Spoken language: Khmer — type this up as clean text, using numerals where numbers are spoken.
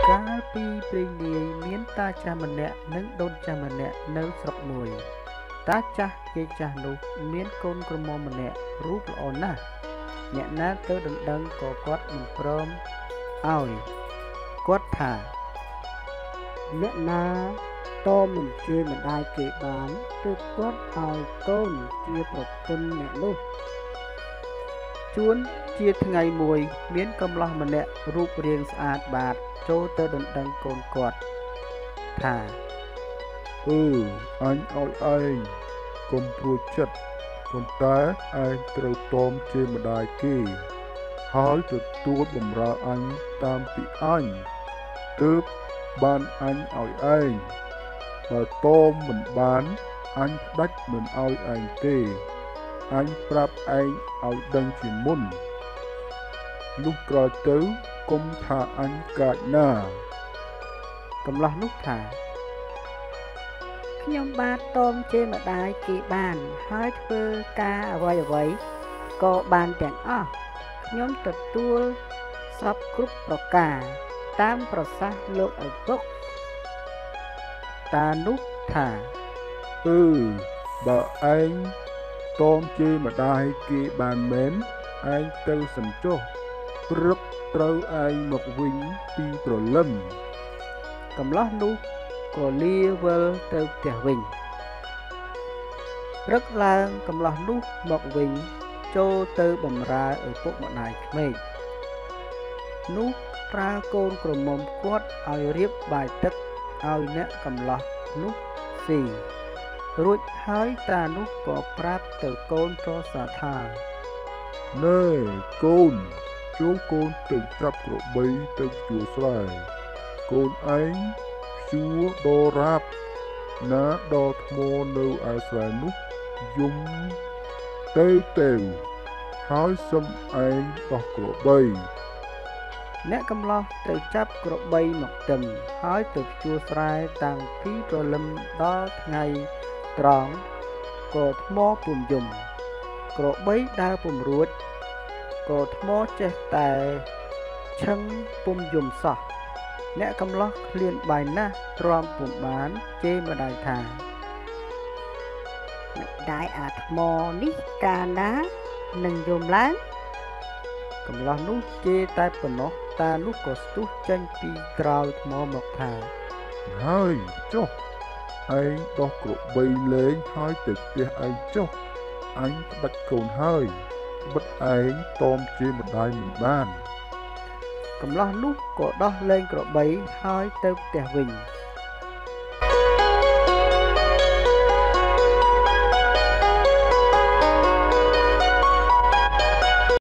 កាលពីព្រេងនាយមានតាចាស់ម្នាក់និងដូនចាស់ម្នាក់នៅស្រុកមួយតាចាស់យាយចាស់នោះមានកូនក្រមុំម្នាក់រូបល្អណាស់អ្នកណាទៅដណ្ដឹងក៏គាត់មិនព្រមឲ្យគាត់ថាអ្នកណាតមិនជួយម្ដាយគេបានទើបគាត់ឲ្យកូនជាប្រពន្ធអ្នកនោះជួនជាថ្ងៃមួយមានកំឡោះម្នាក់រូបរាងស្អាតបាតចូលទៅដណ្ដឹងកូនគាត់ថាអញឲ្យឯងកុំព្រួយចិត្តប៉ុន្តែឯងត្រូវតមជាម្ដាយគេហើយទទួលបម្រើអញតាមពីអញទើបបានអញឲ្យឯងបើតមមិនបានអញផ្ដាច់មិនឲ្យឯងទេអញប្រាប់ឯងឲ្យដឹងជាមុនលុះក្រោយទៅកុំថាអញកាចណាកំឡោះនោះថាខ្ញុំបាទតមជាម្ដាយគេបានហើយធ្វើការអ្វីក៏បានទាំងអស់ខ្ញុំទទួលសពគ្រប់ប្រការតាមប្រសាសន៍លោកឪពុកតានោះថាបើឯងតមជាម្ដាយគេបានមែនឯងទៅសំចុះព្រឹកត្រូវឯងមកវិញពីព្រលឹមកំឡោះនោះក៏លាវិលទៅផ្ទះវិញព្រឹកឡើងកំឡោះនោះមកវិញចូលទៅបម្រើឪពុកម្ដាយក្មេកនោះប្រើកូនក្រមុំគាត់ឲ្យរៀបបាយទឹកឲ្យអ្នកកំឡោះនោះស៊ីរួចហើយតានោះក៏ប្រាប់ទៅកូនប្រសាថាណែកូនចូលកូនទៅចាប់ក្របីទៅជួស្រែកូនឯងព្យួរដរាបណាដល់ថ្មនៅឯស្រែនោះយំទៅហើយសុំឯងដោះក្របីអ្នកកំឡោះទៅចាប់ក្របីមកទឹមហើយទៅព្យួរស្រែតាំងពីព្រលឹមដល់ថ្ងៃត្រង់ក៏ថ្មពុំយំក្របីដើរពុំរួចក៏ថ្មចេះតែឈឹងពុំយំសោះអ្នកកំឡោះឃ្លានបាយណាស់ទ្រាំពុំបានជេរម្ដាយថាម្ដាយអាថ្មនេះកាលណានឹងយំឡើងកំឡោះនោះជេរតែប៉ុណ្ណោះតានោះក៏ស្ទុះចេញពីក្រោយថ្មមកថាហើយចុះឯងដោះក្របីលេងហើយទៅផ្ទះឯងចុះអញផ្ដាច់កូនហើយបិទឯងតមជាម្ដាយមិនបានកំឡោះនោះក៏ដោះលែងក្របីហើយទៅផ្ទះវិញ